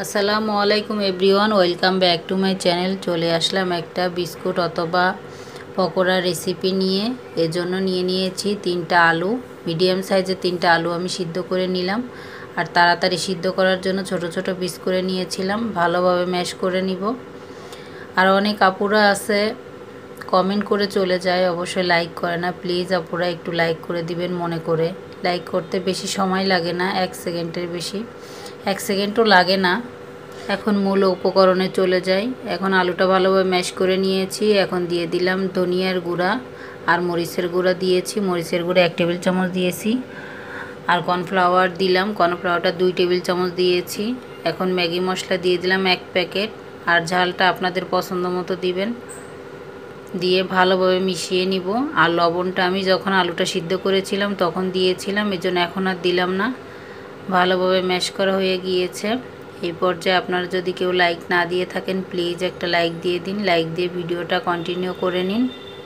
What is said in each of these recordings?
আসসালামু আলাইকুম everyone, welcome back to my channel. চলে আসলাম একটা বিস্কুট অথবা পকোড়া রেসিপি নিয়ে। এজন্য নিয়ে নিয়েছি 3টা আলু, মিডিয়াম সাইজের 3টা আলু আমি সিদ্ধ করে নিলাম। আর তাড়াতাড়ি সিদ্ধ করার জন্য ছোট ছোট পিস করে নিয়েছিলাম, ভালোভাবে ম্যাশ করে নিব। আর অনেক আপুরা আছে কমেন্ট করে চলে যায়, অবশ্যই লাইক করে না। প্লিজ আপুরা একটু লাইক করে দিবেন মনে করে। লাইক করতে বেশি সময় লাগে না, 1 সেকেন্ডের বেশি, 1 সেকেন্ডও লাগে না। এখন মূল উপকরণে চলে যাই। এখন আলুটা ভালোভাবে ম্যাশ করে নিয়েছি। এখন দিয়ে দিলাম ধনিয়ার গুঁড়া আর মরিচের গুঁড়া দিয়েছি। মরিচের গুঁড়া 1 টেবিল চামচ দিয়েছি। আর কর্নফ্লাওয়ার দিলাম, কর্নফ্লাওয়ারটা 2 টেবিল চামচ দিয়েছি। এখন ম্যাগি মশলা দিয়ে দিলাম 1 প্যাকেট। আর ঝালটা আপনাদের পছন্দ মতো দিবেন। দিয়ে ভালোভাবে মিশিয়ে নিব। আর লবণটা আমি যখন আলুটা সিদ্ধ করেছিলাম তখন দিয়েছিলাম, এজন্য এখন আর দিলাম না। ভালোভাবে ম্যাশ করা হয়ে গিয়েছে। এই পর্যায়ে আপনারা যদি কেউ লাইক না দিয়ে থাকেন, প্লিজ একটা লাইক দিয়ে দিন। লাইক দিয়ে ভিডিওটা কন্টিনিউ করে নিন।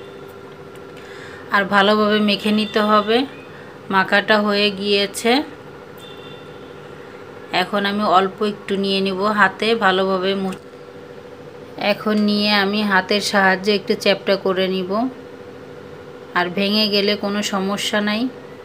আর ভালোভাবে মেখে নিতে হবে। মাখাটা হয়ে গিয়েছে। এখন আমি অল্প একটু নিয়ে নিব হাতে, ভালোভাবে এখন নিয়ে আমি হাতের সাহায্যে একটু চ্যাপটা করে নিব। আর ভেঙে গেলে কোনো সমস্যা নাই।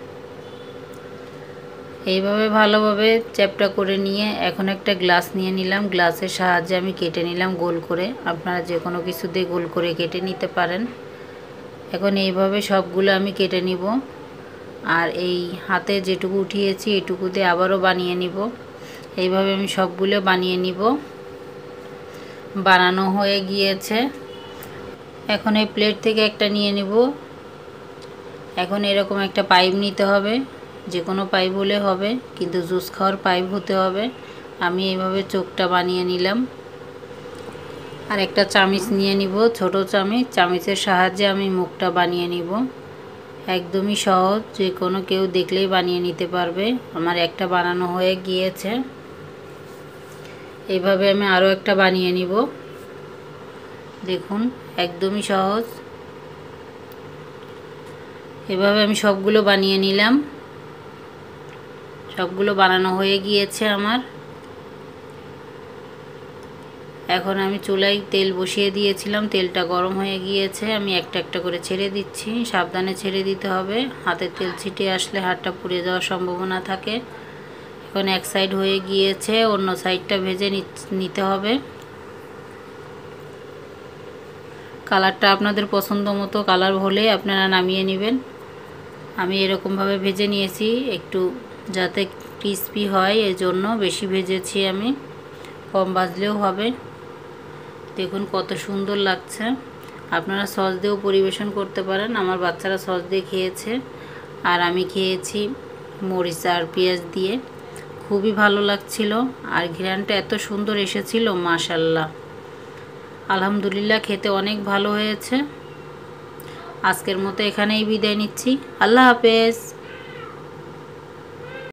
এইভাবে ভালোভাবে চ্যাপটা করে নিয়ে এখন একটা গ্লাস নিয়ে নিলাম। গ্লাসের সাহায্যে আমি কেটে নিলাম গোল করে। আপনারা যে কোনো কিছু দিয়ে গোল করে কেটে নিতে পারেন। এখন এইভাবে সবগুলো আমি কেটে নিব। আর এই হাতে যেটুকু উঠিয়েছি এটুকু দিয়ে আবারও বানিয়ে নিব। এইভাবে আমি সবগুলো বানিয়ে নিব। বানানো হয়ে গিয়েছে। এখন এই প্লেট থেকে একটা নিয়ে নিব। এখন এরকম একটা পাইপ নিতে হবে, যে কোনো পাইপ হলে হবে, কিন্তু জুস খাওয়ার পাইপ হতে হবে। আমি এইভাবে চোখটা বানিয়ে নিলাম। আর একটা চামিচ নিয়ে নিব, ছোট চামিচ। চামিচের সাহায্যে আমি মুখটা বানিয়ে নিব। একদমই সহজ, যে কোনো কেউ দেখলেই বানিয়ে নিতে পারবে। আমার একটা বানানো হয়ে গিয়েছে। এইভাবে আমি আরও একটা বানিয়ে নিব। দেখুন, একদমই সহজ। এভাবে আমি সবগুলো বানিয়ে নিলাম। সবগুলো বানানো হয়ে গিয়েছে আমার। এখন আমি চুলায় তেল বসিয়ে দিয়েছিলাম, তেলটা গরম হয়ে গিয়েছে। আমি একটা একটা করে ছেড়ে দিচ্ছি। সাবধানে ছেড়ে দিতে হবে, হাতে তেল ছিটে আসলে হাতটা পুড়ে যাওয়ার সম্ভাবনা থাকে। এখন এক সাইড হয়ে গিয়েছে, অন্য সাইডটা ভেজে নিতে হবে। কালারটা আপনাদের পছন্দ মতো কালার হলে আপনারা নামিয়ে নেবেন। আমি এরকমভাবে ভেজে নিয়েছি, একটু যাতে ক্রিস্পি হয় এজন্য বেশি ভেজেছি আমি, কম ভাজলেও হবে। দেখুন কত সুন্দর লাগছে। আপনারা সস দিয়েও পরিবেশন করতে পারেন। আমার বাচ্চারা সস দিয়ে খেয়েছে, আর আমি খেয়েছি মরিচ আর পেঁয়াজ দিয়ে। খুবই ভালো লাগছিল। আর ঘ্রাণটা এত সুন্দর এসেছিল, মাশাআল্লাহ, আলহামদুলিল্লাহ, খেতে অনেক ভালো হয়েছে। আজকের মতো এখানেই বিদায় নিচ্ছি। আল্লাহ হাফেজ।